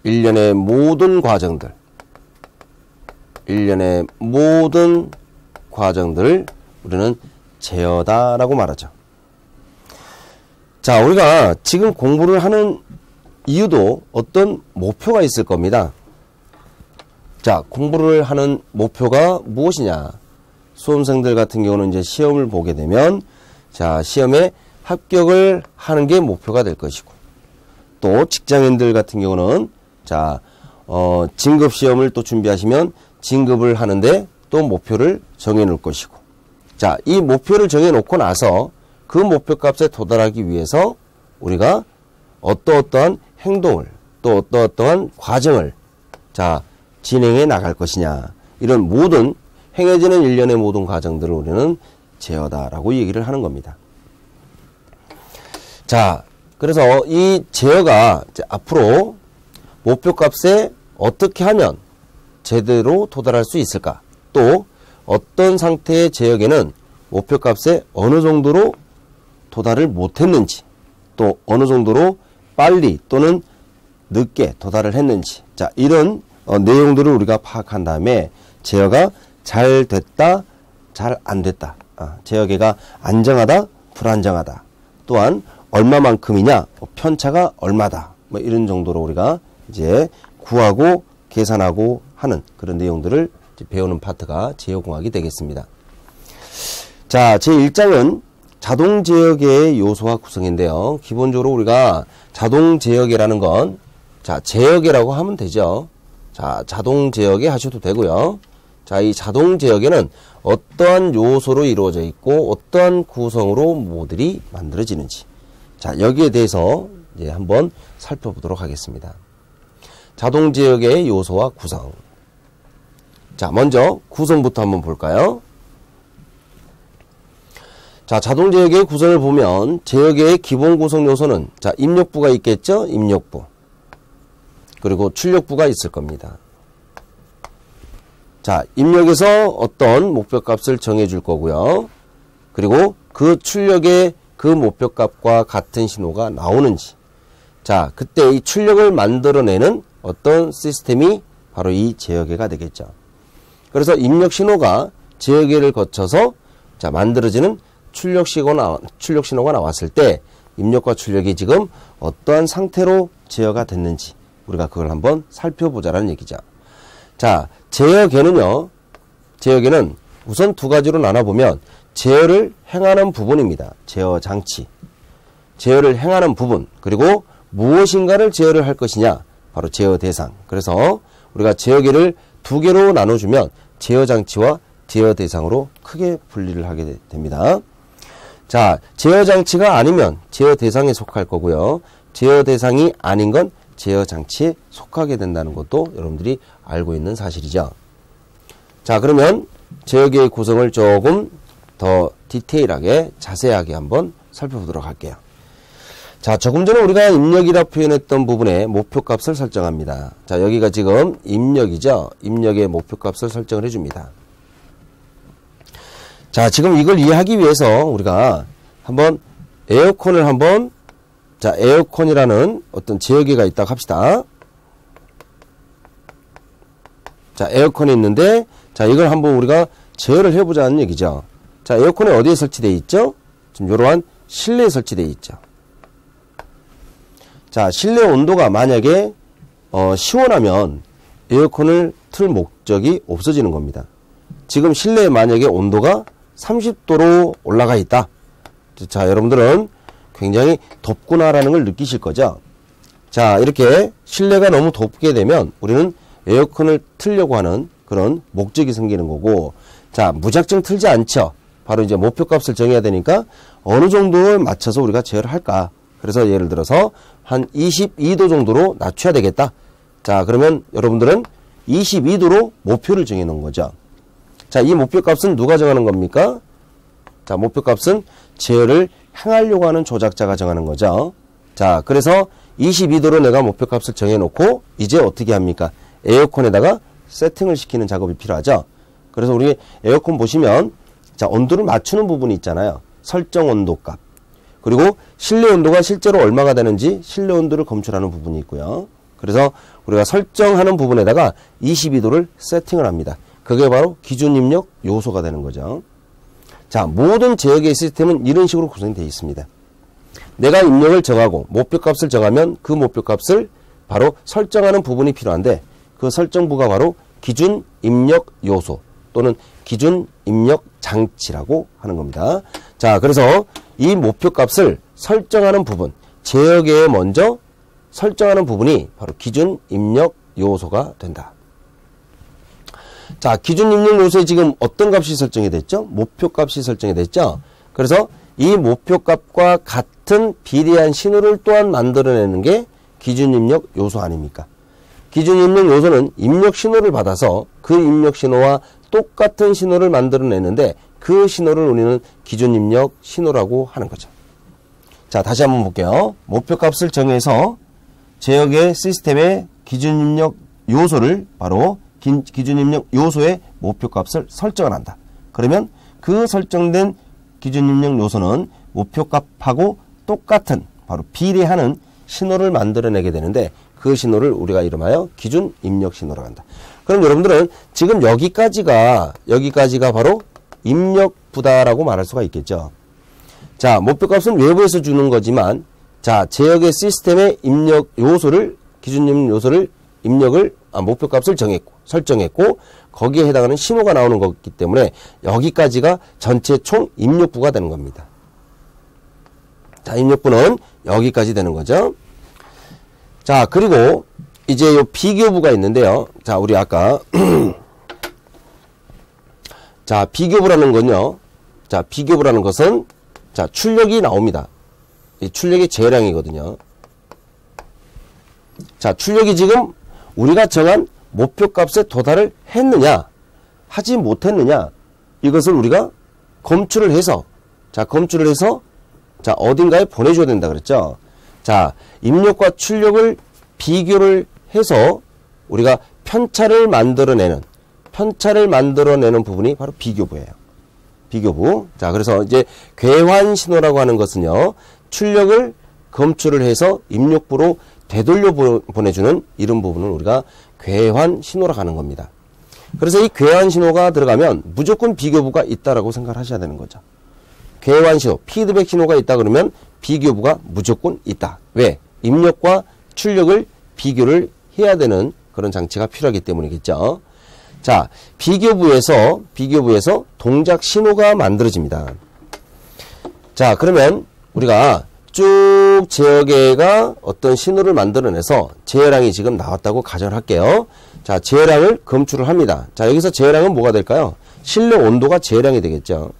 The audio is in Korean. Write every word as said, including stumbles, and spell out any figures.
일련의 모든 과정들, 일련의 모든 과정들을 우리는 제어다라고 말하죠. 자, 우리가 지금 공부를 하는 이유도 어떤 목표가 있을 겁니다. 자, 공부를 하는 목표가 무엇이냐? 수험생들 같은 경우는 이제 시험을 보게 되면, 자, 시험에 합격을 하는 게 목표가 될 것이고, 또 직장인들 같은 경우는, 자, 어, 진급 시험을 또 준비하시면 진급을 하는데 또 목표를 정해 놓을 것이고, 자, 이 목표를 정해 놓고 나서 그 목표 값에 도달하기 위해서 우리가 어떠어떠한 행동을, 또 어떠어떠한 과정을, 자, 진행해 나갈 것이냐. 이런 모든 행해지는 일련의 모든 과정들을 우리는 제어다라고 얘기를 하는 겁니다. 자, 그래서 이 제어가 이제 앞으로 목표값에 어떻게 하면 제대로 도달할 수 있을까? 또 어떤 상태의 제어에는 목표값에 어느 정도로 도달을 못했는지, 또 어느 정도로 빨리 또는 늦게 도달을 했는지, 자, 이런 어, 내용들을 우리가 파악한 다음에 제어가 잘 됐다, 잘 안 됐다, 아, 제어계가 안정하다, 불안정하다, 또한 얼마만큼이냐, 편차가 얼마다, 뭐 이런 정도로 우리가 이제 구하고 계산하고 하는 그런 내용들을 이제 배우는 파트가 제어공학이 되겠습니다. 자, 제일 장은 자동 제어계의 요소와 구성인데요. 기본적으로 우리가 자동 제어계라는 건, 자, 제어계라고 하면 되죠. 자, 자동 제어계 하셔도 되고요. 자, 이 자동 제어계는 어떠한 요소로 이루어져 있고 어떠한 구성으로 모듈이 만들어지는지, 자, 여기에 대해서 이제 한번 살펴보도록 하겠습니다. 자동 제어계의 요소와 구성. 자, 먼저 구성부터 한번 볼까요? 자, 자동 제어계의 구성을 보면 제어계의 기본 구성 요소는, 자, 입력부가 있겠죠? 입력부. 그리고 출력부가 있을 겁니다. 자, 입력에서 어떤 목표값을 정해줄 거고요. 그리고 그 출력에 그 목표값과 같은 신호가 나오는지, 자, 그때 이 출력을 만들어내는 어떤 시스템이 바로 이 제어계가 되겠죠. 그래서 입력 신호가 제어계를 거쳐서, 자, 만들어지는 출력 신호가, 출력 신호가 나왔을 때 입력과 출력이 지금 어떠한 상태로 제어가 됐는지 우리가 그걸 한번 살펴보자라는 얘기죠. 자, 제어계는요, 제어계는 우선 두 가지로 나눠보면 제어를 행하는 부분입니다. 제어 장치. 제어를 행하는 부분, 그리고 무엇인가를 제어를 할 것이냐, 바로 제어 대상. 그래서 우리가 제어계를 두 개로 나눠주면 제어 장치와 제어 대상으로 크게 분리를 하게 됩니다. 자, 제어 장치가 아니면 제어 대상에 속할 거고요. 제어 대상이 아닌 건 제어 장치에 속하게 된다는 것도 여러분들이 알고 있는 사실이죠. 자, 그러면 제어계의 구성을 조금 더 디테일하게 자세하게 한번 살펴보도록 할게요. 자, 조금 전에 우리가 입력이라 표현했던 부분에 목표값을 설정합니다. 자, 여기가 지금 입력이죠. 입력의 목표값을 설정을 해줍니다. 자, 지금 이걸 이해하기 위해서 우리가 한번 에어컨을 한번, 자, 에어컨이라는 어떤 제어계가 있다고 합시다. 자, 에어컨이 있는데, 자, 이걸 한번 우리가 제어를 해보자는 얘기죠. 자, 에어컨이 어디에 설치되어 있죠? 지금 이러한 실내에 설치되어 있죠. 자, 실내 온도가 만약에 어, 시원하면 에어컨을 틀 목적이 없어지는 겁니다. 지금 실내에 만약에 온도가 삼십 도로 올라가 있다. 자, 여러분들은 굉장히 덥구나라는 걸 느끼실 거죠. 자, 이렇게 실내가 너무 덥게 되면 우리는 에어컨을 틀려고 하는 그런 목적이 생기는 거고, 자, 무작정 틀지 않죠. 바로 이제 목표값을 정해야 되니까 어느 정도에 맞춰서 우리가 제어를 할까. 그래서 예를 들어서 한 이십이 도 정도로 낮춰야 되겠다. 자, 그러면 여러분들은 이십이 도로 목표를 정해 놓은 거죠. 자, 이 목표값은 누가 정하는 겁니까? 자, 목표값은 제어를 행하려고 하는 조작자가 정하는 거죠. 자, 그래서 이십이 도로 내가 목표값을 정해 놓고 이제 어떻게 합니까? 에어컨에다가 세팅을 시키는 작업이 필요하죠. 그래서 우리 에어컨 보시면, 자, 온도를 맞추는 부분이 있잖아요. 설정 온도값. 그리고 실내 온도가 실제로 얼마가 되는지 실내 온도를 검출하는 부분이 있고요. 그래서 우리가 설정하는 부분에다가 이십이 도를 세팅을 합니다. 그게 바로 기준 입력 요소가 되는 거죠. 자, 모든 제어계의 시스템은 이런 식으로 구성이 되어 있습니다. 내가 입력을 정하고 목표값을 정하면 그 목표값을 바로 설정하는 부분이 필요한데 그 설정부가 바로 기준 입력 요소 또는 기준 입력 장치라고 하는 겁니다. 자, 그래서 이 목표값을 설정하는 부분, 제어계에 먼저 설정하는 부분이 바로 기준 입력 요소가 된다. 자, 기준 입력 요소에 지금 어떤 값이 설정이 됐죠? 목표값이 설정이 됐죠? 그래서 이 목표값과 같은 비례한 신호를 또한 만들어내는 게 기준 입력 요소 아닙니까? 기준 입력 요소는 입력 신호를 받아서 그 입력 신호와 똑같은 신호를 만들어내는데 그 신호를 우리는 기준 입력 신호라고 하는 거죠. 자, 다시 한번 볼게요. 목표값을 정해서 제어계 시스템의 기준 입력 요소를 바로 기, 기준 입력 요소의 목표값을 설정을 한다. 그러면 그 설정된 기준 입력 요소는 목표값하고 똑같은 바로 비례하는 신호를 만들어내게 되는데 그 신호를 우리가 이름하여 기준 입력 신호라고 한다. 그럼 여러분들은 지금 여기까지가 여기까지가 바로 입력부다라고 말할 수가 있겠죠. 자, 목표값은 외부에서 주는 거지만 자, 제어계 시스템의 입력 요소를 기준 입력 요소를 입력을 아, 목표값을 정했고 설정했고 거기에 해당하는 신호가 나오는 거기 때문에 여기까지가 전체 총 입력부가 되는 겁니다. 자, 입력부는 여기까지 되는 거죠. 자, 그리고 이제 요 비교부가 있는데요. 자, 우리 아까 자, 비교부라는 건요. 자, 비교부라는 것은 자, 출력이 나옵니다. 이 출력이 제어량이거든요. 자, 출력이 지금 우리가 정한 목표값에 도달을 했느냐, 하지 못했느냐, 이것을 우리가 검출을 해서, 자, 검출을 해서, 자, 어딘가에 보내줘야 된다 그랬죠. 자, 입력과 출력을 비교를 해서 우리가 편차를 만들어내는, 편차를 만들어내는 부분이 바로 비교부예요. 비교부. 자, 그래서 이제 궤환 신호라고 하는 것은요, 출력을 검출을 해서 입력부로 되돌려 보내주는 이런 부분을 우리가 궤환 신호라고 하는 겁니다. 그래서 이 궤환 신호가 들어가면 무조건 비교부가 있다라고 생각을 하셔야 되는 거죠. 궤환 신호, 피드백 신호가 있다 그러면 비교부가 무조건 있다. 왜? 입력과 출력을 비교를 해야 되는 그런 장치가 필요하기 때문이겠죠. 자, 비교부에서 비교부에서 동작 신호가 만들어집니다. 자, 그러면 우리가 쭉 제어계가 어떤 신호를 만들어내서 제어량이 지금 나왔다고 가정을 할게요. 자, 제어량을 검출을 합니다. 자, 여기서 제어량은 뭐가 될까요? 실내 온도가 제어량이 되겠죠.